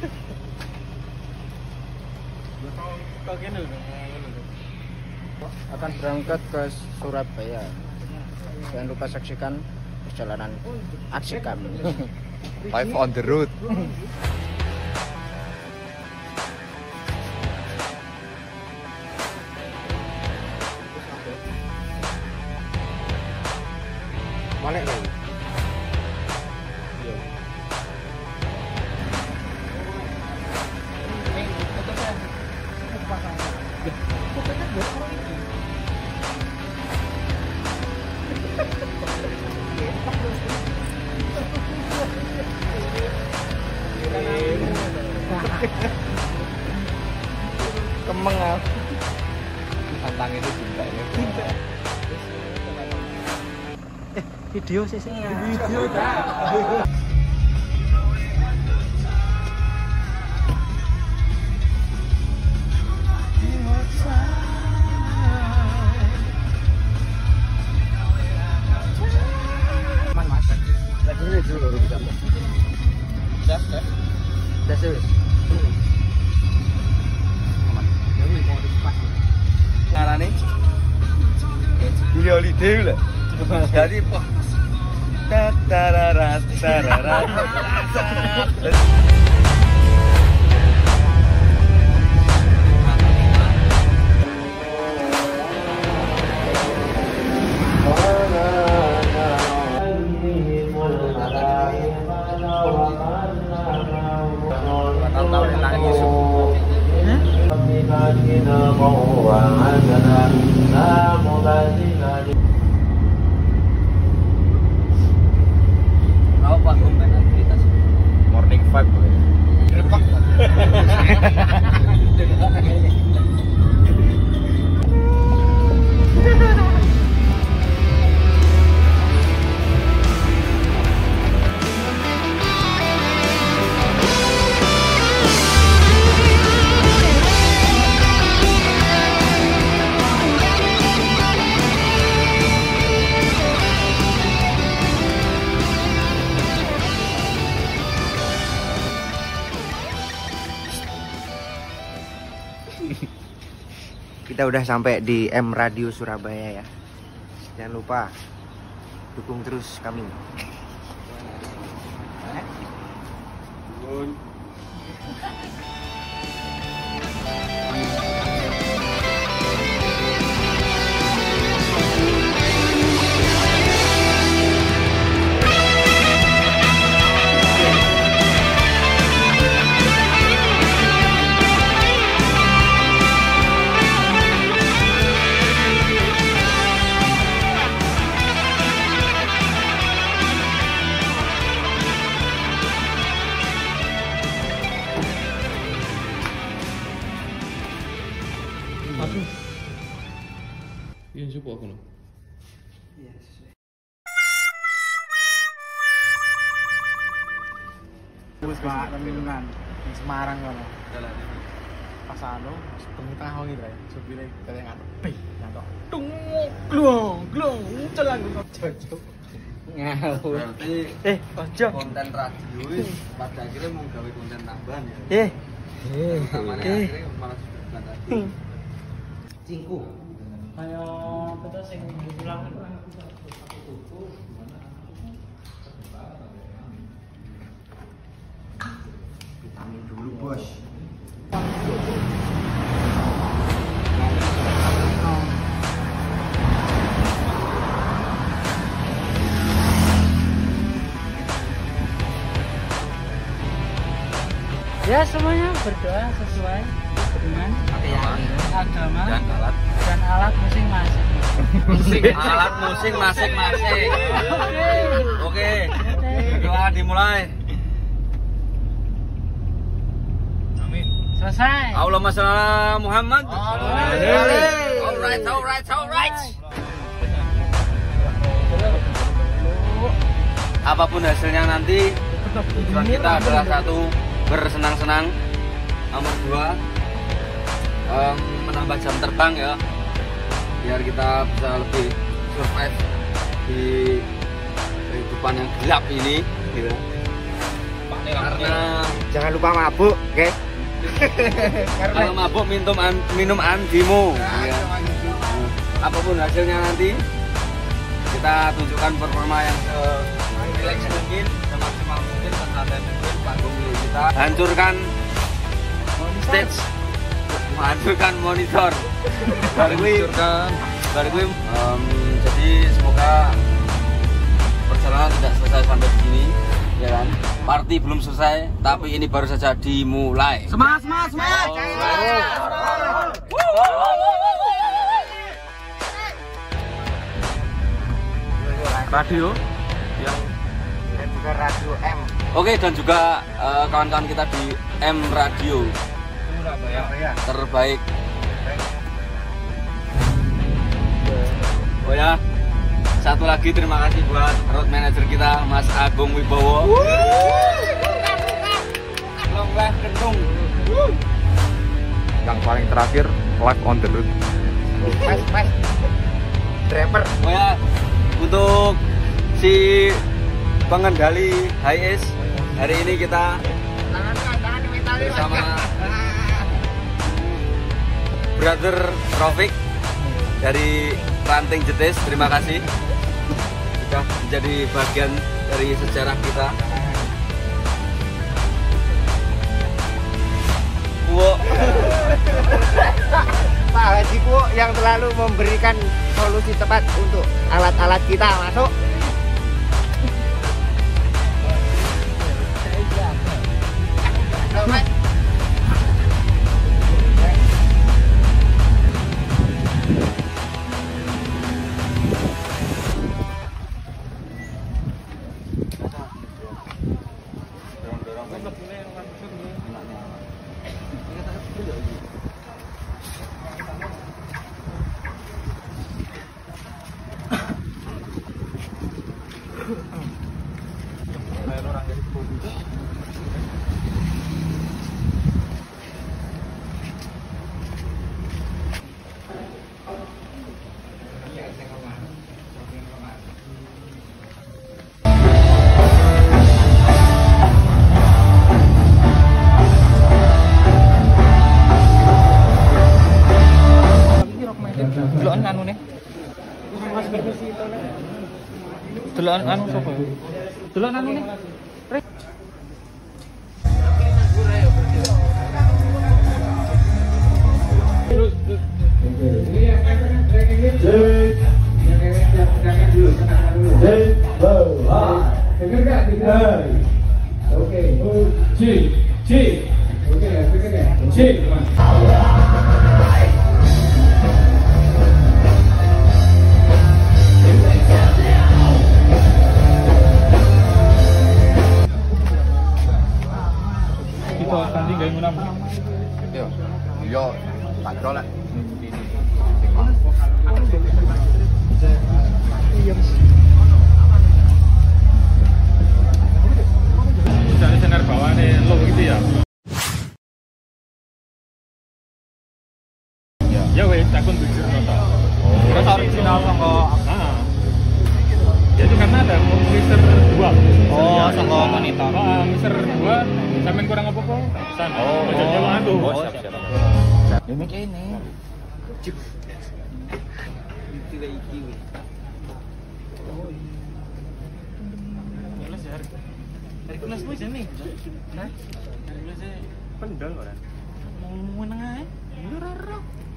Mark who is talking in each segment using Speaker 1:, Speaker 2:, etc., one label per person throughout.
Speaker 1: Akan berangkat ke Surabaya. Jangan lupa saksikan perjalanan aksi kami.
Speaker 2: Live on the road.
Speaker 1: Balik lagi. Kemeng aku.
Speaker 2: Tantang itu cinta ya.
Speaker 1: Video sih
Speaker 2: Video
Speaker 1: Lagi dulu baru bisa. Dah. Dah serius. Aman. Jadi mau dipas.
Speaker 2: Carane video holiday lho. Jadi po. Tatararat tararat.
Speaker 1: Apa komen aktivitas?
Speaker 2: Morning vibe ya. Repak.
Speaker 1: Kita udah sampai di M Radio Surabaya ya. Jangan lupa dukung terus kami.
Speaker 3: Aduh. Iya, coba aku loh.
Speaker 1: Iya, sesuai. Wis Pak, Remilungan di Semarang kono.
Speaker 2: Jalan.
Speaker 1: Pas anu, setengah tahun gitu ya. Supire kaya ngatepi, ngantok. Tung, glong, celang kok cocok. Ngawur.
Speaker 2: Berarti
Speaker 1: Ojo.
Speaker 2: konten radio wis pada akhirnya mau gawe konten tambahan ya. Utamanya akhirnya malah sudah tadi.
Speaker 1: Cingku. Kayak kita sing pulang itu vitamin dulu, Bos. Ya, semuanya berdoa sesuai dengan agama dan alat musik masing-masing.
Speaker 2: Alat musik masing-masing. Oke. Doa dimulai.
Speaker 1: Amin. Selesai.
Speaker 2: Allahumma shalli ala Muhammad. Alright. Apapun hasilnya nanti, tujuan kita adalah satu, bersenang-senang. Nomor dua, menambah jam terbang ya, biar kita bisa lebih survive di kehidupan yang gelap ini gitu. Karena
Speaker 4: jangan lupa mabuk, oke?
Speaker 2: kalau mabuk minum antimu. Ya. Apapun hasilnya nanti kita tunjukkan performa yang relax mungkin, semaksimal mungkin, santai mungkin, panggung milik kita. Hancurkan stage, menghancurkan monitor. Jadi semoga perjalanan tidak selesai sampai di sini, ya kan? Party belum selesai, tapi ini baru saja dimulai.
Speaker 1: Semangat. Radio yang
Speaker 4: juga radio M.
Speaker 2: Oke, dan juga kawan-kawan kita di M Radio
Speaker 4: Surabaya.
Speaker 2: terbaik. Oh ya, satu lagi terima kasih buat road manager kita Mas Agung Wibowo. Long live Kentung.
Speaker 3: Yang paling terakhir live on the road.
Speaker 4: Mas. Driver.
Speaker 2: Oh ya, untuk si pengendali high ace hari ini kita bersama Brother Rofik dari Ranting Jetis. Terima kasih sudah menjadi bagian dari sejarah kita.
Speaker 4: Pak Haji Kuo yang selalu memberikan solusi tepat untuk alat-alat kita masuk.
Speaker 1: Delokan anu nih. Delokan anu sapa? Delokan anu nih.
Speaker 5: Oke, C. Oke, C.
Speaker 1: Tanding gaya menang.
Speaker 3: Yo, tak dolek.
Speaker 1: Dari senar bawah nih lo gitu ya. Ya wes, takun bujur nota. Terus original sangko. Jadi karena ada mixer 2. Oh, sangko monitor. Mixer 2 sampean kurang apa-apa. Pesan. Oh, jawaan tuh. Oh, siap.
Speaker 4: Ini kene.
Speaker 2: Cip. Iki iki.
Speaker 1: Hercules wis nih. Hah? Hercules pendel ora. Mau meneng ae. Yo ora ora.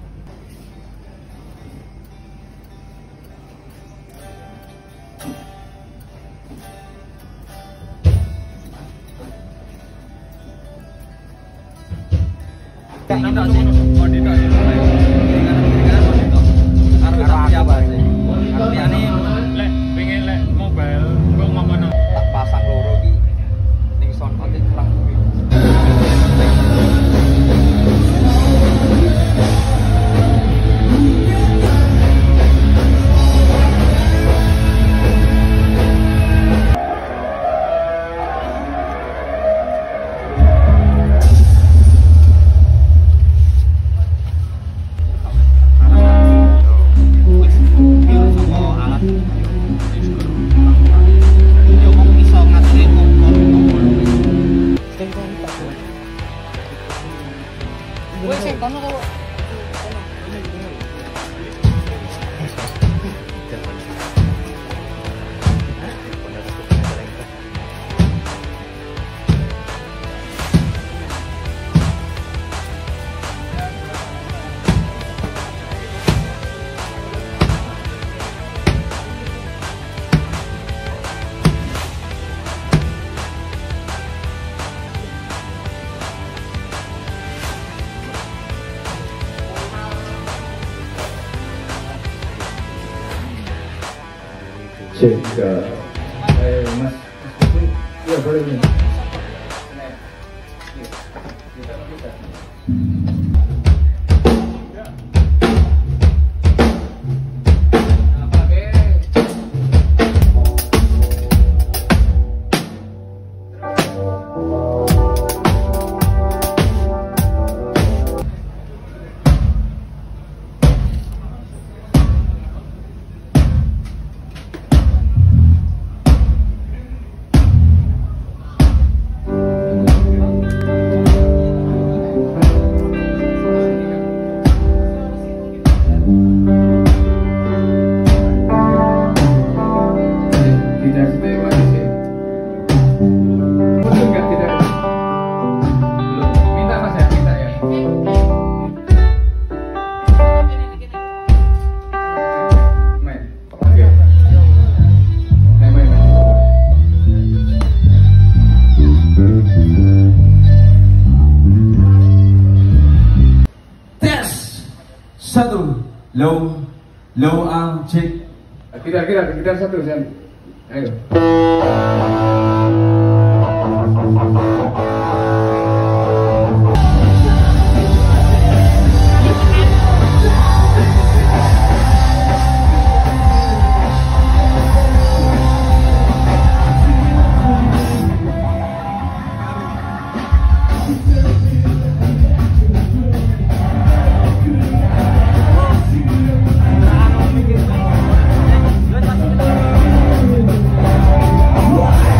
Speaker 2: Pasang loro iki ning sound out kurang. Yo mau iso ngatur
Speaker 1: Wes sing kono kok.
Speaker 5: Cek Mas, ya boleh nih.
Speaker 6: Satu, low arm check. Kita satu sen. Ayo.
Speaker 5: Wow.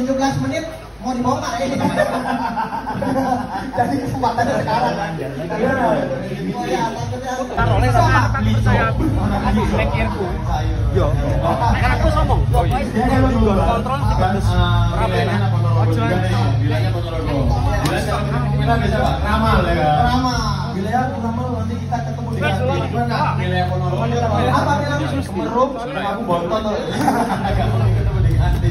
Speaker 7: 17 menit mau dibongkar ini. Jadi kesempatan sekarang. Oh ya,
Speaker 1: Taruhnya sama saya lekirku. Yo. Kan aku ngomong. Kontrol sebatas ramen. Ojo.
Speaker 5: Bilangnya Ponorogo. Bilangnya bisa Pak. Ramal ya.
Speaker 7: Ramal.
Speaker 5: Wilayah Ramal nanti kita ketemu di mana? Wilayah Ponorogo.
Speaker 7: Apa bilang
Speaker 5: Kemerum? Aku bontot tuh. Ketemu di Andi.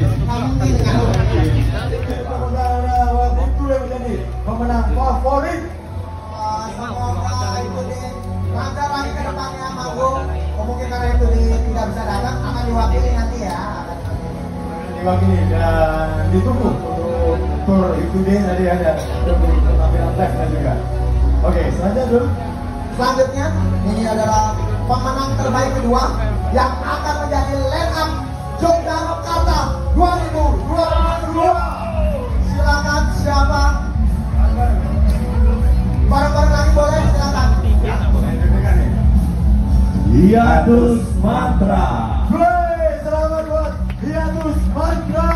Speaker 5: Saudara, waktu itu yang menjadi pemenang favorit.
Speaker 7: Semoga itu ada lagi ke depannya manggung. Mungkin karena itu tidak bisa datang akan diwakili nanti ya.
Speaker 5: Diwakili dan ditunggu untuk tour itu deh tadi ada penampilan live juga. Oke, selanjutnya dulu.
Speaker 7: Selanjutnya ini adalah pemenang terbaik kedua yang akan menjadi line up Jogjarockarta 2022. Silakan siapa? Bareng-bareng lagi boleh, silakan.
Speaker 5: Hiatus Mantra. Wey, selamat buat Hiatus Mantra.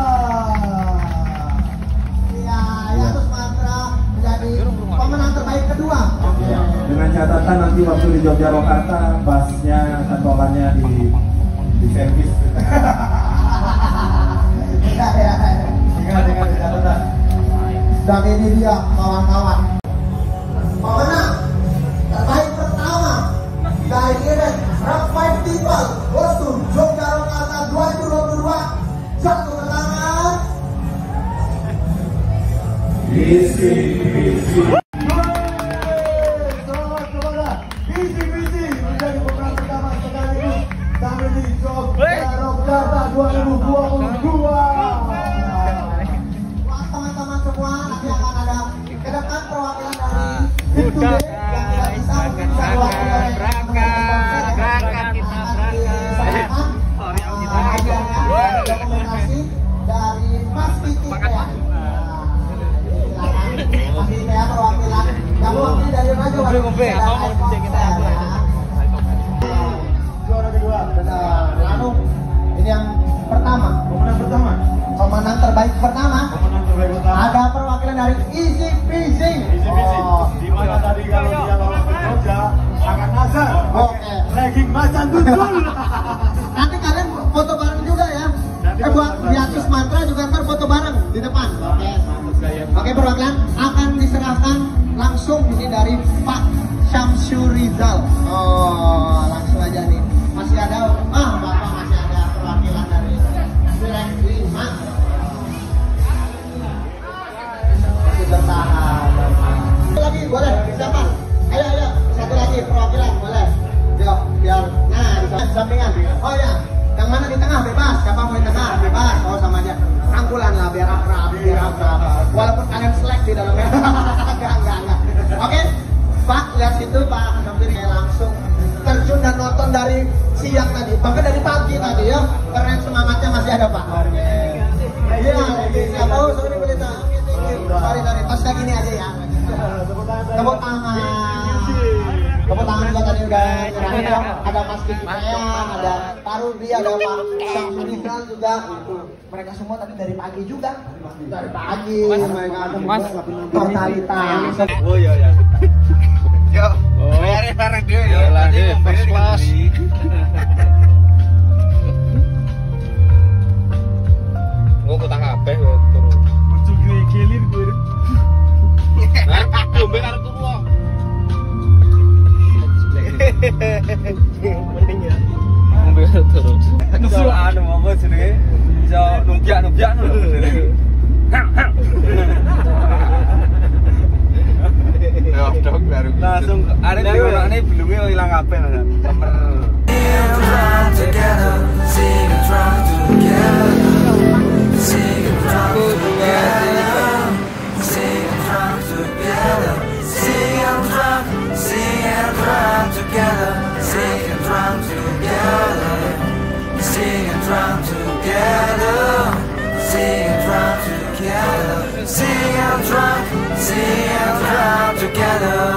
Speaker 7: Iya, Hiatus Mantra menjadi pemenang terbaik kedua.
Speaker 5: Dengan catatan nanti waktu di Jogjarockarta bassnya, cantolannya di servis. Ingat catatan.
Speaker 7: Dan ini dia kawan-kawan. Pemenang terbaik pertama dari event Rockfivetival Goes Jogjarockarta 2022. Jatuh tangan.
Speaker 5: Peacy. Selamat kepada Peacy menjadi pemenang pertama sekaligus sampai di Jogjarockarta 2022.
Speaker 7: Buat teman-teman semua nanti akan ada ke depan perwakilan dari Pintu B yang tidak bisa mungkin bisa diwakili oleh
Speaker 1: berangkat kita berangkat.
Speaker 7: Dokumentasi dari Mas Peacy ya. Mas Peacy ya perwakilan. Kamu wakili dari Raja
Speaker 5: Juara kedua.
Speaker 7: Benar. Lalu ini yang pertama.
Speaker 5: Pemenang pertama.
Speaker 7: Pemenang terbaik pertama.
Speaker 5: Pemenang terbaik pertama.
Speaker 7: Ada perwakilan dari Peacy.
Speaker 5: Di mana tadi kalau dia lawan Jogja akan nazar.
Speaker 7: Oke.
Speaker 5: Legging macan tutul.
Speaker 7: Nanti kalian foto bareng juga ya. Buat Hiatus Mantra juga ntar foto bareng di depan. Oke, perwakilan akan diserahkan langsung ini dari Pak Syamsurizal. Oh, langsung aja nih. Masih ada, Bapak masih ada perwakilan dari Wilayah 5. Masih bertahan. Satu lagi boleh, siapa? Ayo, satu lagi perwakilan boleh. Yuk, biar, di sampingan. Oh ya, yang mana di tengah bebas. Siapa mau di tengah bebas. Oh sama aja. Rangkulan lah biar akrab. Walaupun kalian selek di dalamnya. Enggak. Oke, Pak lihat situ Pak, hampir langsung terjun dan nonton dari siang tadi, bahkan dari pagi tadi ya. Keren, semangatnya masih ada Pak. Iya, siapa tahu sorry berita. Sorry, pas kayak gini aja ya. Tepuk tangan. Tepuk tangan juga tadi udah nyerahin ya. Ada Mas Peacy, ada Pak Rudi, ada Pak Syamsurizal juga. Mereka semua tadi dari pagi juga. Dari pagi mereka totalitas.
Speaker 4: Oh iya. Yo, bayarin bareng dia.
Speaker 2: Ya lah, first class. Gua utang kabeh kowe turu.
Speaker 1: Bojo gue gelir gue.
Speaker 2: Hah? Dombe karo turu kok.
Speaker 1: Penting ya.
Speaker 2: Ngombe karo turu.
Speaker 4: Nusul anu apa jenenge? Iso nubyak lho jenenge.
Speaker 3: Ya, dok baru.
Speaker 4: Langsung arek diorane belunge ilang kabeh Mas.
Speaker 8: Sing and drum together.